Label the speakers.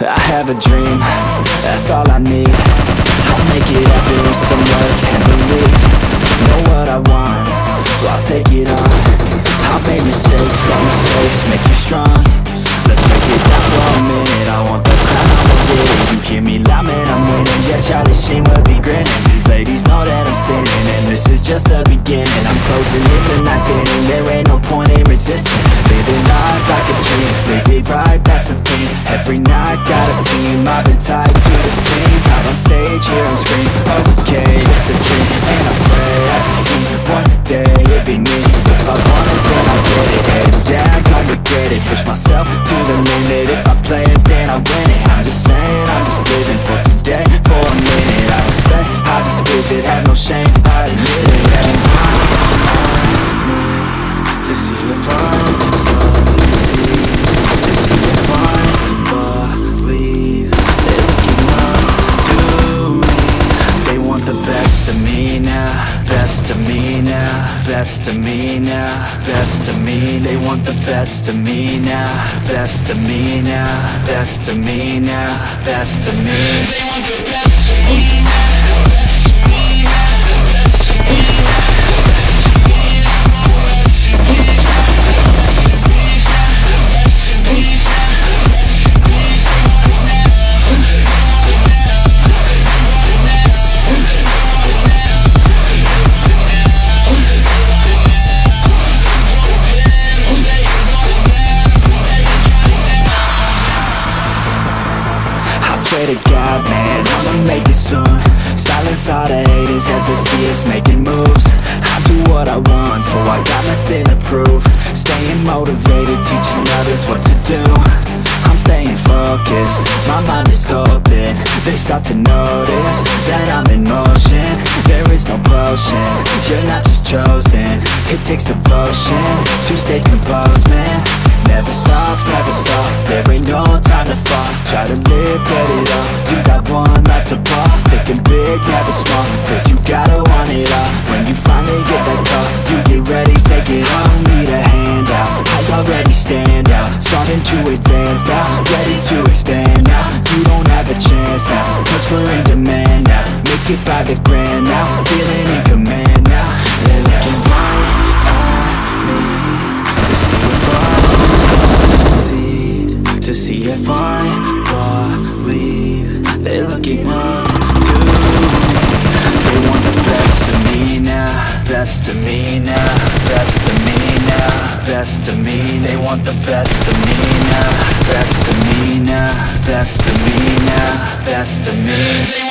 Speaker 1: I have a dream, that's all I need. I'll make it happen with some work and belief. Know what I want, so I'll take it on. I'll make mistakes, but mistakes make you strong. Let's break it down for a minute. I want the crown, I'ma get it. You hear me loud, man, I'm winning. Yeah, Charlie Sheen will be grinning. These ladies know that I'm sinning, and this is just the beginning. I'm closing in the night inning. There ain't no point in resisting. Living life like a dream, live it right, that's the thing. Every night, got a team, I've been tied to the scene. Out on stage, hear them scream, okay, it's a dream. And I pray as a team, one day it'll be me. If I want it, then I'll get it. Head down, don't regret it. Push myself to the limit. If I play it, then I win it. I'm just saying, I'm just living for today, for a minute. I don't stay, I just visit, have no shame, I admit it. And I need to see if I succeed, to see if I believe. They're looking up to me. They want the best of me now, best of me now, best of me now, best of me. They want the best of me now, best of me now, best of me now, best of me. They want the best of me now. Swear to God, man, I'ma make it soon. Silence all the haters as they see us making moves. I do what I want, so I got nothing to prove. Staying motivated, teaching others what to do. I'm staying focused, my mind is open. They start to notice that I'm in motion. There is no potion, you're not just chosen. It takes devotion to stay composed, man. Never stop, there ain't no time to fall. Try to live, get it all, you got one life to ball. Thinking big, never small, cause you gotta want it all. When you finally get that call, you get ready, take it on. Need a hand out, I already stand out. Starting to advance now, ready to expand now. You don't have a chance now, cause we're in demand now. Make it by the grand now, feeling in command now. They're looking right at me, to see if I succeed, to see if I believe. They're looking up to me. They want the best of me now, best of me now, best of me now, best of me. They want the best of me now, best of me now, best of me now, best of me.